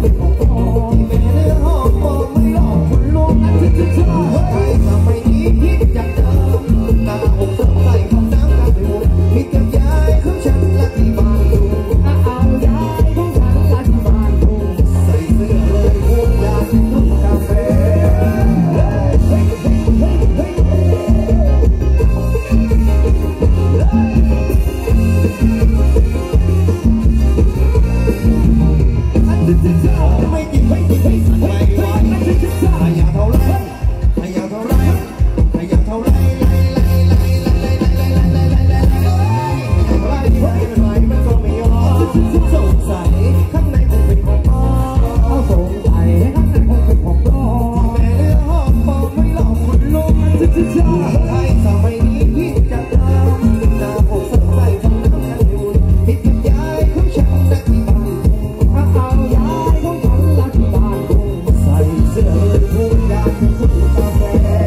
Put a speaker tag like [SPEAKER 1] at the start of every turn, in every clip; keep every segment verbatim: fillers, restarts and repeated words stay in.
[SPEAKER 1] เป็นของพ่อที่แม่เนื้อหอมบอกไม่หลอกคุณลุงจะจะจะใครทำไม่ดีคิดอย่างเดิมหน้าอกสดใสของน้ำกระดูกมีกับยายของฉันและที่บ้านดูเอายายของฉันและที่บ้านดูใส่เสื้อเลยพวกยาที่นุ่มกาแฟไม่กินไม่กินไม่สั่งไม่ไหวขยันเท่าไรขยันเท่าไรขยันเท่าไรไล่ไล่ไล่ไล่ไล่ไล่ไล่ไล่ไล่ไล่ไล่ไล่ไล่ไล่ไล่มันก็ไม่ยอมสงสัยข้างในคงเป็นของพ่อสงสัยข้างในคงเป็นของพ่อแม่เนื้อหอมบอกไม่หลอกคุณลุงใครสั่งไม่ดีพี่จะทำหน้าอกสดใสของน้ำกันอยู่ผิดกับยายของฉันและที่บ้านเอายายของฉันและที่บ้านใส่เสื้อเลยพูดยาเป็นผู้กาแฟ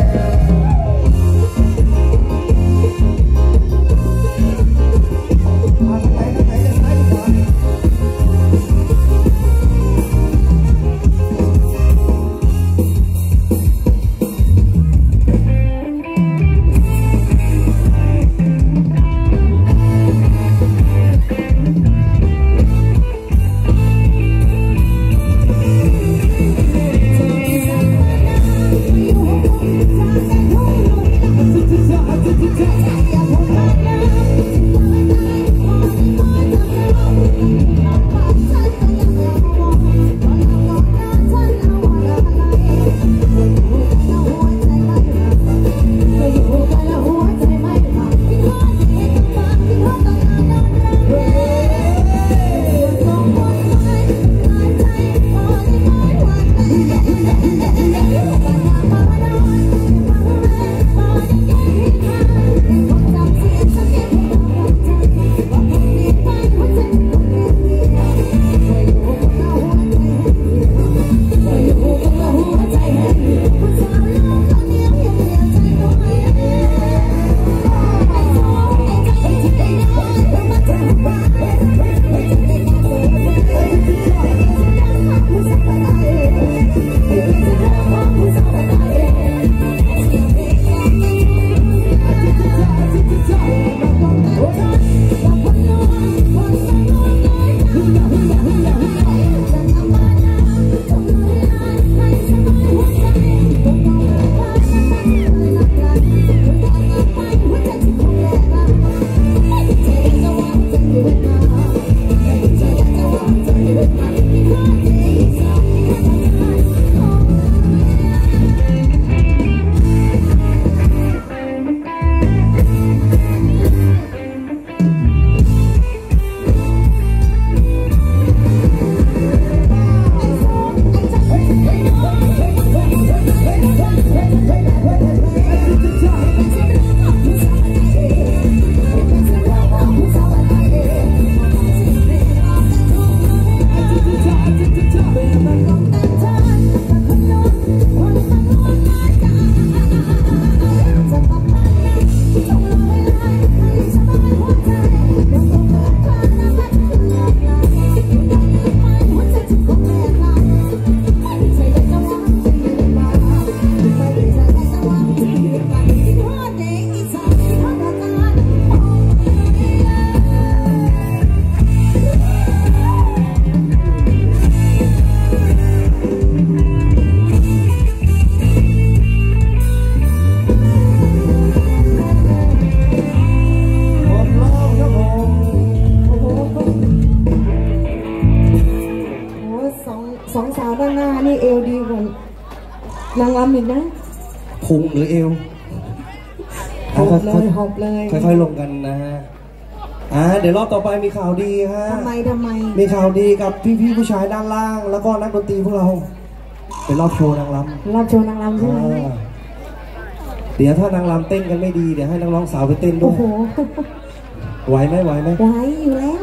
[SPEAKER 1] นางรำอีกนะพุงหรือเอวหอบเลยหอบเลยค่อยๆลงกันนะฮะอ่าเดี๋ยวรอบต่อไปมีข่าวดีฮะทำไมทำไมมีข่าวดีกับพี่ๆผู้ชายด้านล่างแล้วก็นักดนตรีพวกเราเป็นรอบโชว์นางรำรอบโชว์นางรำใช่ไหมเดี๋ยวถ้านางรำเต้นกันไม่ดีเดี๋ยวให้นักร้องสาวไปเต้นด้วยไหวไหมไหวไหมไหวอยู่แล้ว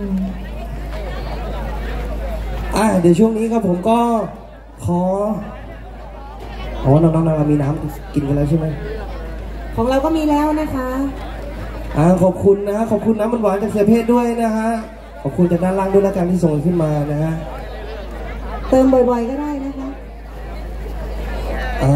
[SPEAKER 1] อ่าเดี๋ยวช่วงนี้ครับผมก็ขออ๋อน้องๆเรามีน้ำกินกันแล้วใช่ไหมของเราก็มีแล้วนะคะอ่าขอบคุณนะฮะขอบคุณน้ำมันหวานจากเสือเพศด้วยนะฮะขอบคุณจากด้านล่างด้วยแล้วกันที่ส่งขึ้นมานะฮะ
[SPEAKER 2] เติมบ่อยๆก็ได้นะคะ
[SPEAKER 1] อ่า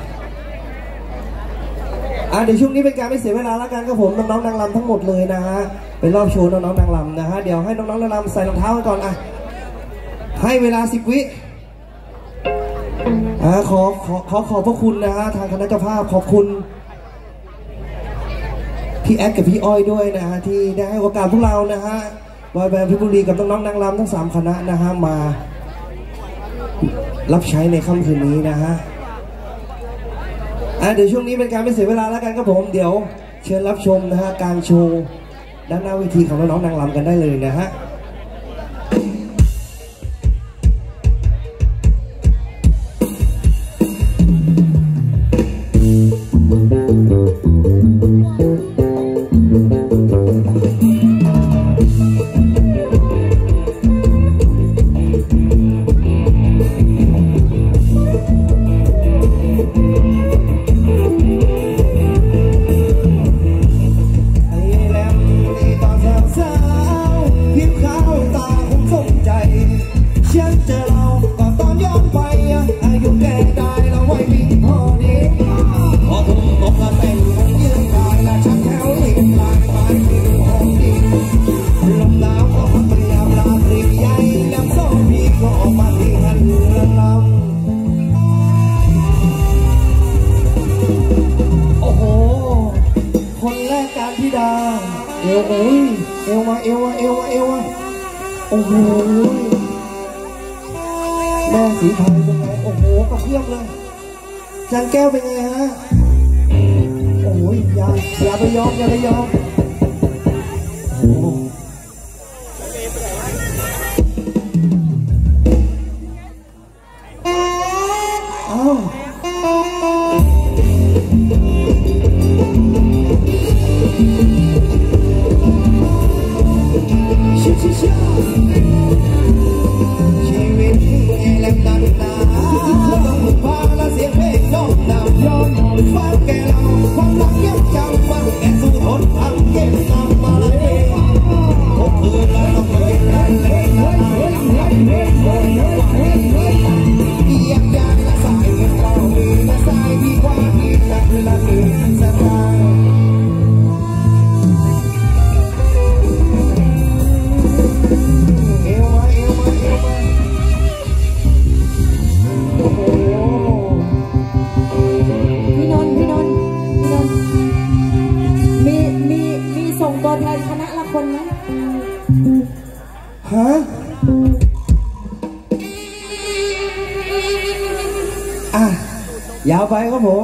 [SPEAKER 1] อ่าเดี๋ยวช่วงนี้เป็นการไม่เสียเวลาแล้วกันครับผมน้องๆนางรำทั้งหมดเลยนะฮะเป็นรอบโชว์น้องๆนางรำนะฮะเดี๋ยวให้น้องๆนางรำใส่รองเท้ากันก่อนอ่ะให้เวลาสิบวิอ่าขอขอขอขอบพระคุณนะฮะทางคณะเจ้าภาพขอบคุณพี่แอดกับพี่อ้อยด้วยนะฮะที่ได้ให้โอกาสพวกเรานะฮะบอยแบนด์เพชรบุรีกับน้องๆนางรำทั้งสามคณะนะฮะมารับใช้ในค่ำคืนนี้นะฮะอ่ะเดี๋ยวช่วงนี้เป็นการไม่เสียเวลาแล้วกันครับผมเดี๋ยวเชิญรับชมนะฮะการโชว์ด้านหน้าเวทีของน้องๆนางรำกันได้เลยนะฮะเอวโอ้ยเอวมาเอวมาเอวมาเอวมาโอ้โหแม่สีไทยเป็นไงโอ้โหกระเพื่อมเลยจานแก้วเป็นไงฮะโอ้ยอย่าอย่าไปยอมอย่าไปยอมโอ้อ้าวชีวิตแหลมดันดาฟังและเสียงเพลงน้องดำย้อนฟังแกเราความรักยังจำมันแกสู้ทนทำเก็บนำมาเลยพบเพื่อนแล้วต้องไปรันเลยอยากอยากละสายเงินเราดีละสายดีกว่าที่จะคือละลืมสบาย
[SPEAKER 2] ตัวแทนคณะละคนนะ
[SPEAKER 1] ฮะอ่ะยาวไปครับผม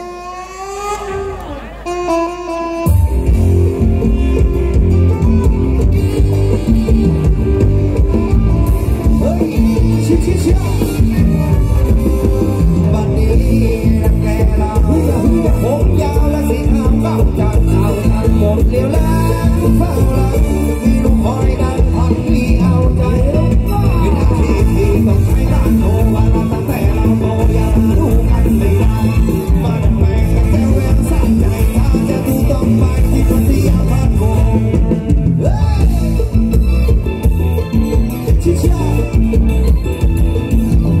[SPEAKER 1] เฮ้ยชิชิชิบัดนี้รักแก่เราผมยาวและสีขาวเก้าจันเอาทันหมดเดียวแล้วเฝ้าหลังมีลูกคอยดันพันมีเอาใจวินาทีที่ต้องใช้ด้านโทวันตั้งแต่เราโตยังรู้กันไม่ได้มันแปลกแต่แววสายใจถ้าจะดูต้องไปที่พัทยาพัทโกชิชา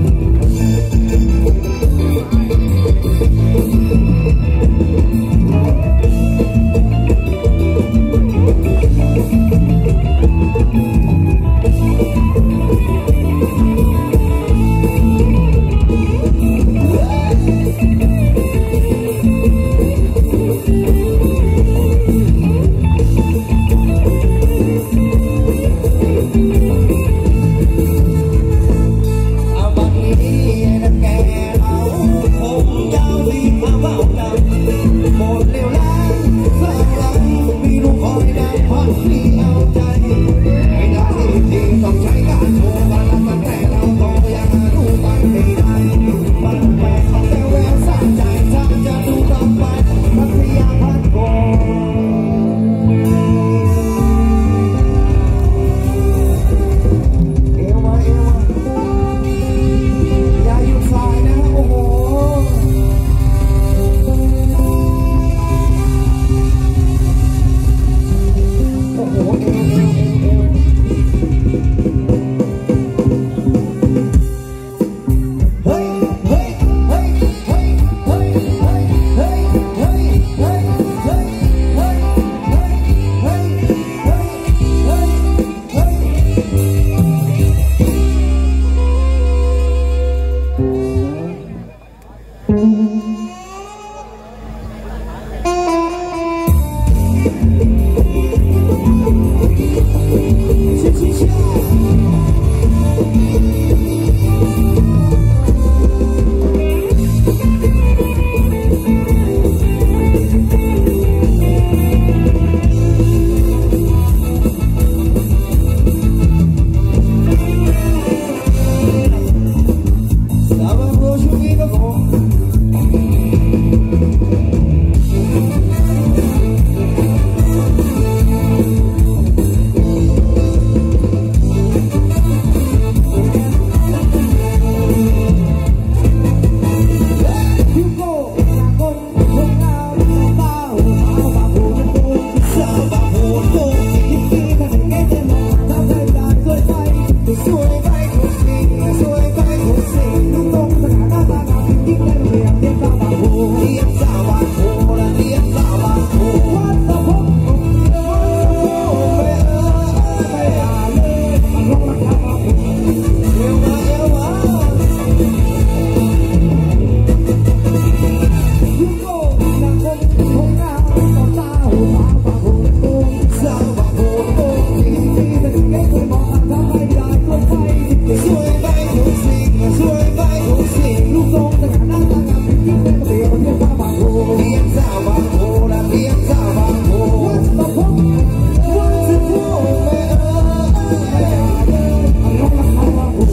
[SPEAKER 1] ทุกสิ่งสวยไปทุกสิ่งลูกทรงสง่าหน้าตางามเป็นยิ่งเป็นเดียวเรียกว่าบางโพเรียกสาวบางโพและเรียกสาวบางโพวันสะพกวันสะพกแม่เอ๋ยเอาน้องรักเขาบางโพ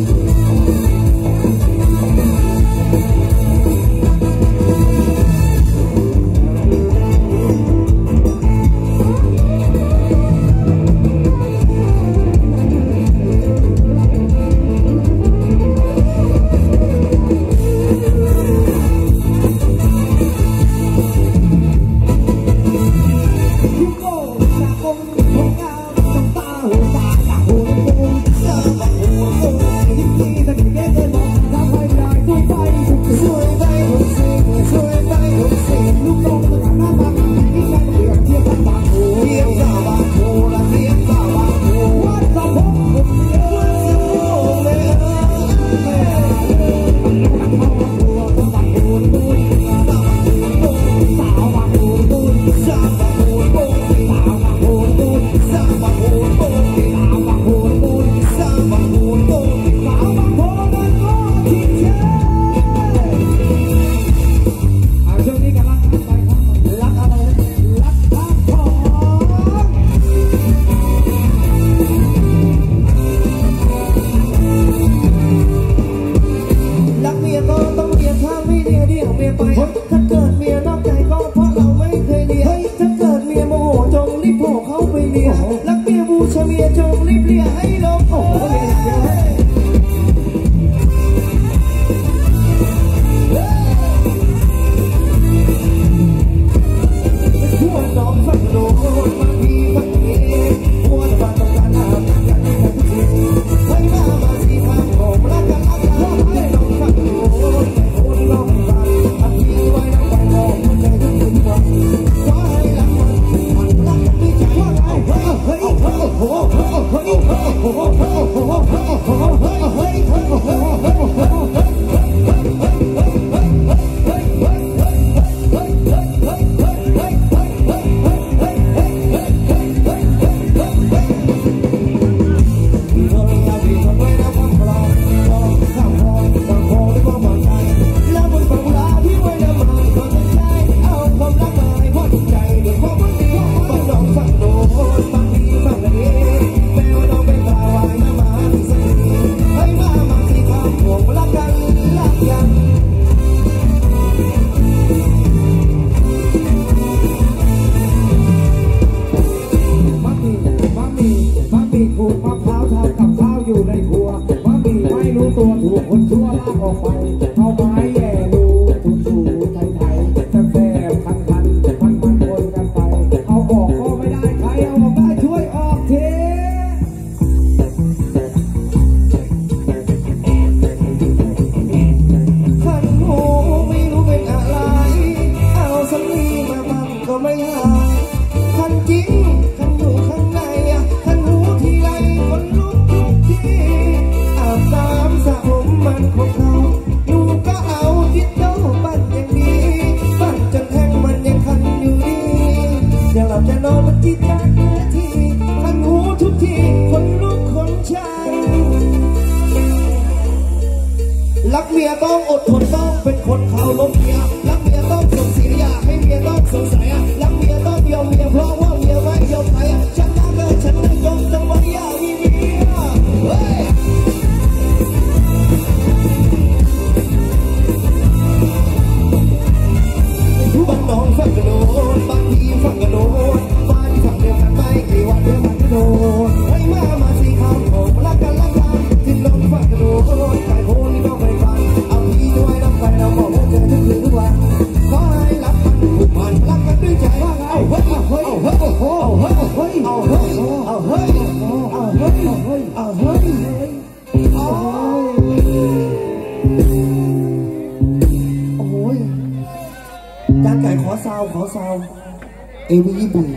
[SPEAKER 1] เอวีญี่ปุ่น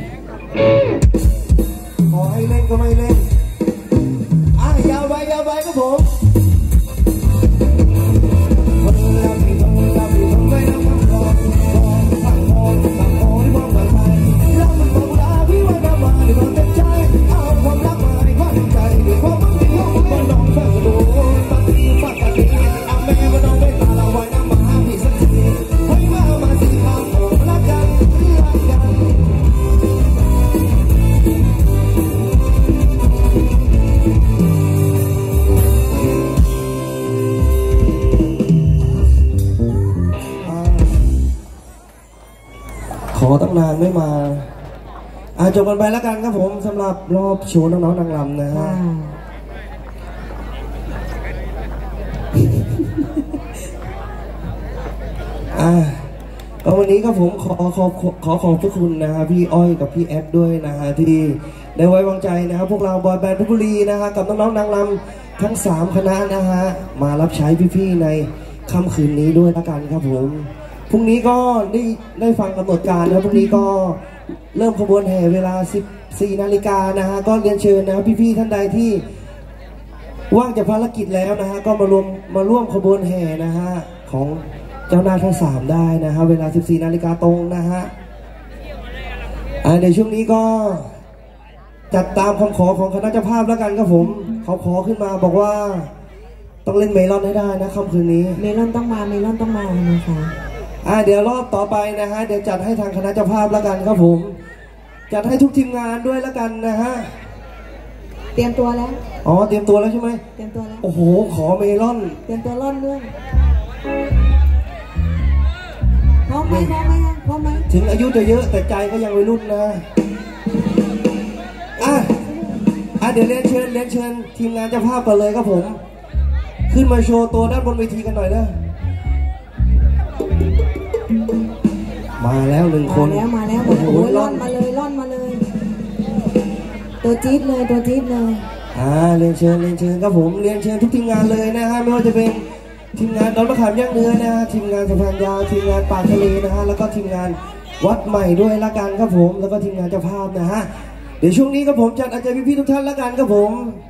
[SPEAKER 1] ขอให้เล่นก็ไม่เล่นอ่ะยาวไปยาวไปครับผมคนเราที่ต้องเราที่ต้องไม่ต้องฟังคอฟังคอฟังคอที่มองไปรักมันบอกลาพี่ว่าจะมาด้วยความเต็มใจเอาความรักมาด้วยความเต็มใจด้วยความมั่นคงของมันลองฟังดูบางทีอตั้งนานไม่มาอ่ะจบกันไปแล้วกันครับผมสำหรับรอบโชว์น้องๆนางรำนะฮะอ่ะก็วันนี้ก็ผมขอขอบขอขอบพระคุณนะฮะพี่อ้อยกับพี่แอดด้วยนะฮะที่ได้ไว้วางใจนะครับพวกเราบอยแบนด์เพชรบุรีนะฮะกับน้องๆนางรำทั้งสามคณะนะฮะมารับใช้พี่ๆในค่ำคืนนี้ด้วยละกันครับผมพรุ่งนี้ก็ได้ได้ฟังกำหนดการนะพรุ่งนี้ก็เริ่มขบวนแห่เวลาสิบสี่นาฬิกานะฮะก็เรียนเชิญนะพี่ๆท่านใดที่ว่างจากภารกิจแล้วนะฮะก็มารวมมาร่วมขบวนแห่นะฮะของเจ้าหน้าทั้งสามได้นะฮะเวลาสิบสี่นาฬิกาตรงนะฮะอ่าในช่วงนี้ก็จัดตามคำขอของคณะเจ้าภาพแล้วกันครับผมเขาขอขึ้นมาบอกว่าต้องเล่นเมลอนให้ได้นะค่ำคืนนี้
[SPEAKER 2] เมลอนต้องมาเมลอนต้องมานะคะ
[SPEAKER 1] อ่าเดี๋ยวรอบต่อไปนะฮะเดี๋ยวจัดให้ทางคณะเจ้าภาพแล้วกันครับผมจัดให้ทุกทีมงานด้วยแล้วกันนะฮะ
[SPEAKER 2] เตรียมตัวแล้ว
[SPEAKER 1] อ๋อเตรียมตัวแล้วใช่ไหม
[SPEAKER 2] เตรียมตัวแล้ว
[SPEAKER 1] โอ้โหขอเมลอน
[SPEAKER 2] เตรียมตัวร่อนด้วยพร้อมไหมพร้อมไหมพร้อมไหม
[SPEAKER 1] ถึงอายุจะเยอะแต่ใจก็ยังวัยรุ่นนะอ่ะอ่ะเดี๋ยวเรียนเชิญเรียนเชิญทีมงานเจ้าภาพกันเลยครับผมขึ้นมาโชว์ตัวด้านบนเวทีกันหน่อยนะมาแล้วหนึ่งคน
[SPEAKER 2] มาแล้วมาแล้วโอ้โหร่อนมาเลยร่อนมาเลยตัวจี๊ดเลยตัวจี๊ดเลย
[SPEAKER 1] อ่าเรียนเชิญเรียนเชิญครับผมเรียนเชิญทุกทีมงานเลยนะฮะไม่ว่าจะเป็นทีมงานดอนมะขามย่างเนื้อนะฮะทีมงานสะพานยาวทีมงานปากทะเลนะฮะแล้วก็ทีมงานวัดใหม่ด้วยละกันครับผมแล้วก็ทีมงานเจ้าภาพนะฮะเดี๋ยวช่วงนี้ครับผมจัดอาจารย์พี่ๆทุกท่านละกันครับผม